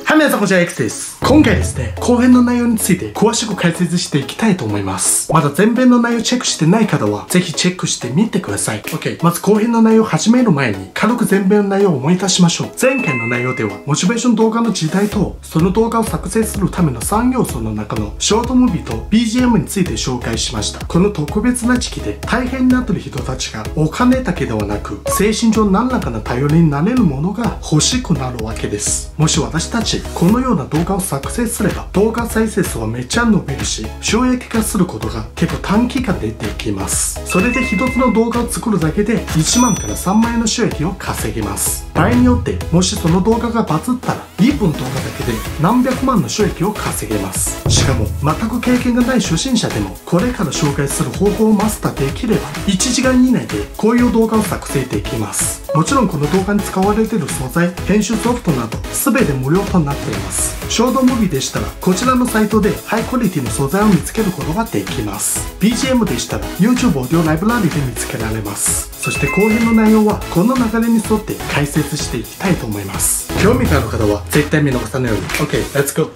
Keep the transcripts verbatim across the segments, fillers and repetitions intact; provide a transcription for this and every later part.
はい、皆さんこんにちは、X です。今回ですね、後編の内容について詳しく解説していきたいと思います。まだ前編の内容チェックしてない方は、ぜひチェックしてみてください。OK。まず後編の内容を始める前に、軽く前編の内容を思い出しましょう。前回の内容では、モチベーション動画の時代と、その動画を作成するためのさん要素の中の、ショートムービーと ビージーエム について紹介しました。この特別な時期で、大変になっている人たちが、お金だけではなく、精神上何らかの頼りになれるものが欲しくなるわけです。もし私たち、このような動画を作成すれば動画再生数はめっちゃ伸びるし、収益化することが結構短期間でできます。それで一つの動画を作るだけでいちまんからさんまんえんの収益を稼げます。場合によってもしその動画がバズったらいっぷん動画だけで何百万の収益を稼げます。しかも全く経験がない初心者でもこれから紹介する方法をマスターできればいちじかん以内でこういう動画を作成できます。もちろんこの動画に使われている素材、編集ソフトなど全て無料となっています。ショートムービーでしたらこちらのサイトでハイクオリティの素材を見つけることができます。 ビージーエム でしたら YouTube オーディオライブラリで見つけられます。そして後編の内容はこの流れに沿って解説していきたいと思います。興味がある方は絶対見逃さないように。 OK、 Let's go。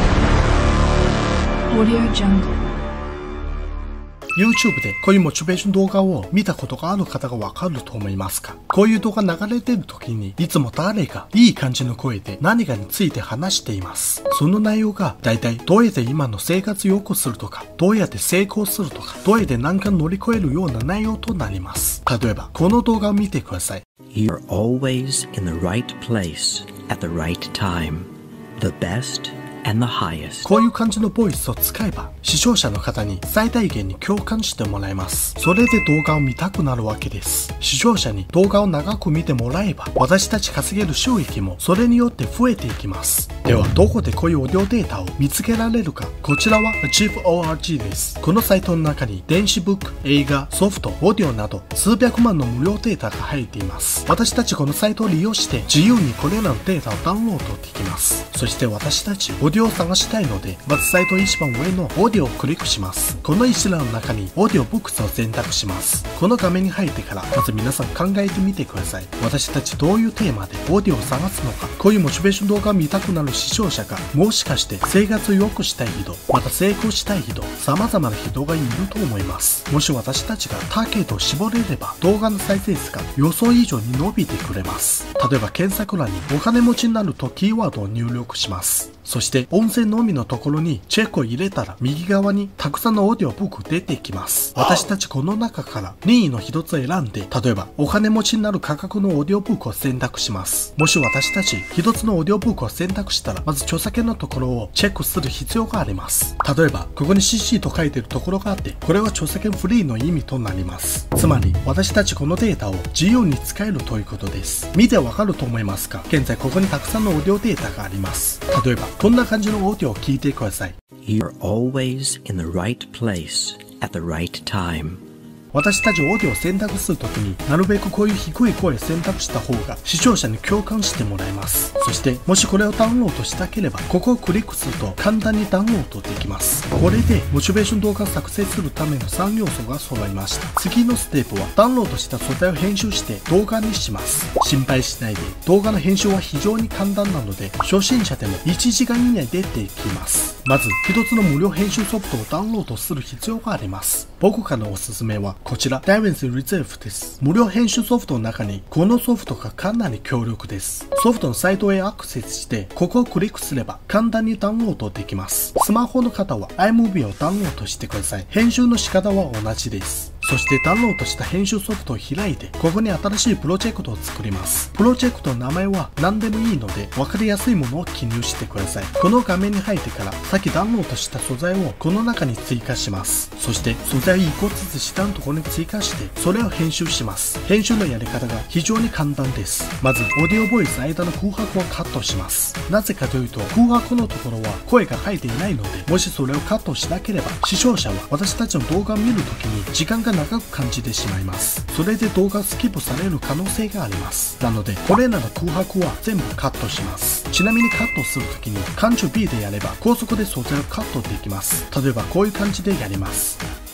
Audio Jungle。 YouTube でこういうモチベーション動画を見たことがある方がわかると思いますか？こういう動画流れてる時にいつも誰かいい感じの声で何かについて話しています。その内容がだいたいどうやって今の生活を良くするとか、どうやって成功するとか、どうやって何か乗り越えるような内容となります。例えばこの動画を見てください。 You're always in the right place at the right time. The best and the highest. こういう感じのボイスを使えば視聴者の方に最大限に共感してもらえます。それで動画を見たくなるわけです。視聴者に動画を長く見てもらえば私たち稼げる収益もそれによって増えていきます。ではどこでこういうオーディオデータを見つけられるか。こちらは Achieve オーアールジー です。このサイトの中に電子ブック、映画、ソフト、オーディオなど数百万の無料データが入っています。私たちこのサイトを利用して自由にこれらのデータをダウンロードできます。そして私たちオーディオを探したいので、まずサイト一番上のオーディオをクリックします。この一覧の中にオーディオブックスを選択します。この画面に入ってからまず皆さん考えてみてください。私たちどういうテーマでオーディオを探すのか。こういうモチベーション動画を見たくなる視聴者がもしかして生活を良くしたい人、また成功したい人、様々な人がいると思います。もし私たちがターゲットを絞れれば動画の再生数が予想以上に伸びてくれます。例えば検索欄にお金持ちになるとキーワードを入力します。そして音声のみのところにチェックを入れたら右側にたくさんのオーディオブック出てきます。私たちこの中から任意の一つを選んで、例えばお金持ちになる価格のオーディオブックを選択します。もし私たち一つのオーディオブックを選択したらまず著作権のところをチェックする必要があります。例えばここに シーシー と書いているところがあって、これは著作権フリーの意味となります。つまり私たちこのデータを自由に使えるということです。見てわかると思いますか？現在ここにたくさんのオーディオデータがあります。例えばこんな感じのオーディオを聞いてください。 You're always in the right place at the right time. 私たちオーディオを選択するときになるべくこういう低い声を選択した方が視聴者に共感してもらえます。そしてもしこれをダウンロードしたければここをクリックすると簡単にダウンロードできます。これでモチベーション動画を作成するためのさん要素が揃いました。次のステップはダウンロードした素材を編集して動画にします。心配しないで、動画の編集は非常に簡単なので初心者でもいちじかん以内でできます。まず一つの無料編集ソフトをダウンロードする必要があります。僕からのおすすめはこちら DaVinci Resolve です。無料編集ソフトの中にこのソフトがかなり強力です。ソフトのサイトへアクセスしてここをクリックすれば簡単にダウンロードできます。スマホの方は iMovie をダウンロードしてください。編集の仕方は同じです。そしてダウンロードした編集ソフトを開いてここに新しいプロジェクトを作ります。プロジェクトの名前は何でもいいので分かりやすいものを記入してください。この画面に入ってからさっきダウンロードした素材をこの中に追加します。そして素材をいっこずつ下のところに追加してそれを編集します。編集のやり方が非常に簡単です。まずオーディオボイス間の空白をカットします。なぜかというと空白のところは声が入っていないので、もしそれをカットしなければ視聴者は私たちの動画を見るときに時間が長く感じてしまいます。それで動画をスキップされる可能性があります。なのでこれらの空白は全部カットします。ちなみにカットするときにカントリー B でやれば高速で素材をカットできます。例えばこういう感じでやります。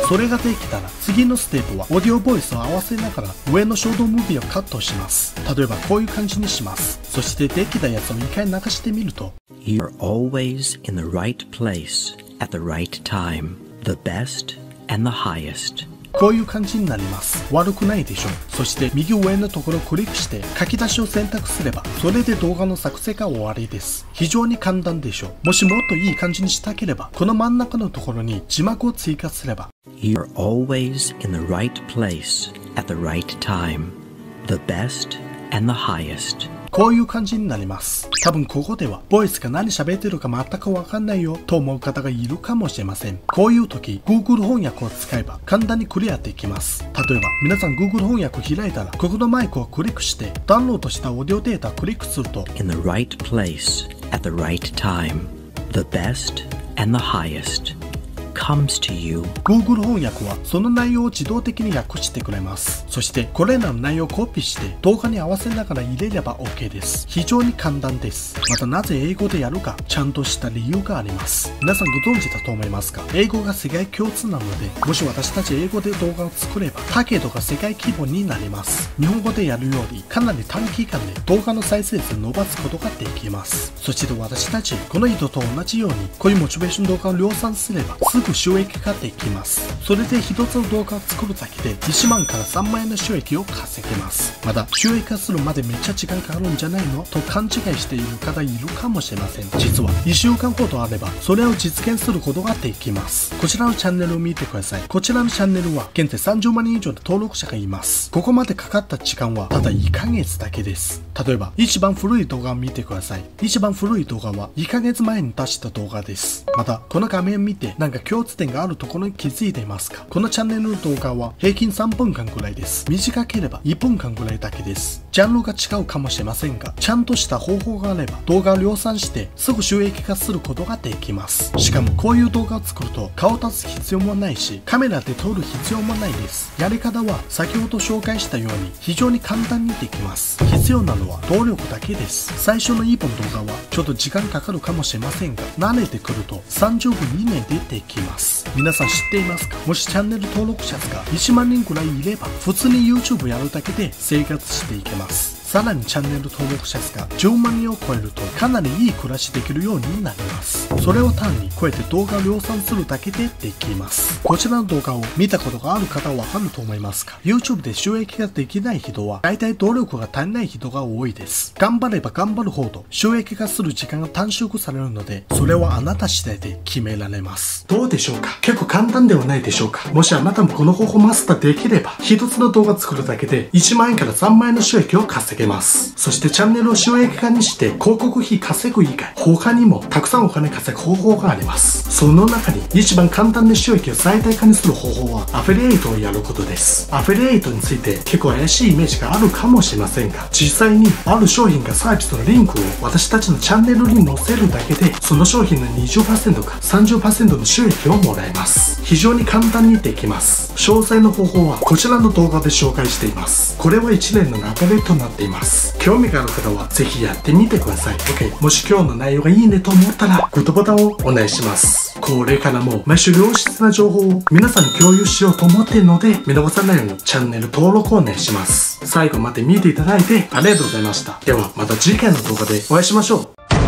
それができたら次のステップはオーディオボイスを合わせながら上のショートムービーをカットします。例えばこういう感じにします。そしてできたやつを一回流してみると You're always in the right place at the right time. The best and the highest. こういう感じになります。悪くないでしょう。そして右上のところをクリックして書き出しを選択すればそれで動画の作成が終わりです。非常に簡単でしょう。もしもっといい感じにしたければこの真ん中のところに字幕を追加すれば You're always in the right place at the right time. The best and the highest. こういう感じになります。多分ここではボイスが何喋ってるか全くわかんないよと思う方がいるかもしれません。こういう時 Google 翻訳を使えば簡単にクリアできます。例えば皆さん Google 翻訳を開いたらここのマイクをクリックしてダウンロードしたオーディオデータをクリックすると In the right place at the right time. The best and the highest comes to you. Google 翻訳はその内容を自動的に訳してくれます。そしてこれらの内容をコピーして動画に合わせながら入れれば OK です。非常に簡単です。またなぜ英語でやるかちゃんとした理由があります。皆さんご存知だと思いますが英語が世界共通なのでもし私たち英語で動画を作ればだけどが世界規模になります。日本語でやるよりかなり短期間で動画の再生数を伸ばすことができます。そして私たちこの人と同じようにこういうモチベーション動画を量産すればすぐ収益化できます。それで一つの動画を作るだけでいちまんからさんまんえんの収益を稼げます。また収益化するまでめっちゃ時間かかるんじゃないのと勘違いしている方いるかもしれません。実はいっしゅうかんほどあればそれを実現することができます。こちらのチャンネルを見てください。こちらのチャンネルは現在さんじゅうまんにん以上の登録者がいます。ここまでかかった時間はただいっかげつだけです。例えば一番古い動画を見てください。一番古い動画はいっかげつまえに出した動画です。またこの画面を見てなんか共通点があるところに気づいていますか？このチャンネルの動画は平均さんぷんかんくらいです。短ければいっぷんかんくらいだけです。ジャンルが違うかもしれませんがちゃんとした方法があれば動画を量産してすぐ収益化することができます。しかもこういう動画を作ると顔を立つ必要もないしカメラで撮る必要もないです。やり方は先ほど紹介したように非常に簡単にできます。必要なのは動力だけです。最初のいっぽん動画はちょっと時間かかるかもしれませんが慣れてくるとさんじゅっぷん以内でできます。皆さん知っていますか？もしチャンネル登録者がいちまんにんくらいいれば普通に YouTube やるだけで生活していけます。さらにチャンネル登録者数がじゅうまんにんを超えるとかなりいい暮らしできるようになります。それを単にこうやって動画を量産するだけでできます。こちらの動画を見たことがある方はわかると思いますが YouTube で収益ができない人は大体努力が足りない人が多いです。頑張れば頑張るほど収益化する時間が短縮されるのでそれはあなた次第で決められます。どうでしょうか？結構簡単ではないでしょうか？もしあなたもこの方法をマスターできれば一つの動画を作るだけでいちまんえんからさんまんえんの収益を稼げます。そしてチャンネルを収益化にして広告費稼ぐ以外他にもたくさんお金稼ぐ方法があります。その中に一番簡単な収益を最大化にする方法はアフィリエイトをやることです。アフィリエイトについて結構怪しいイメージがあるかもしれませんが実際にある商品かサービスのリンクを私たちのチャンネルに載せるだけでその商品の にじゅっパーセント か さんじゅっパーセント の収益をもらえます。非常に簡単にできます。詳細の方法はこちらの動画で紹介しています。これはいちねんの流れとなっています。興味がある方はぜひやってみてください。 OK。 もし今日の内容がいいねと思ったらグッドボタンをお願いします。これからも毎週良質な情報を皆さんに共有しようと思っているので見逃さないようにチャンネル登録をお願いします。最後まで見ていただいてありがとうございました。ではまた次回の動画でお会いしましょう。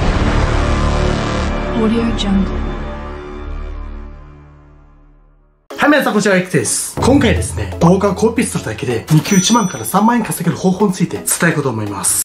はい、皆さんこちら X です。今回ですね、動画をコピーするだけでにきゅういちまんからさんまんえん稼げる方法について伝えようと思います。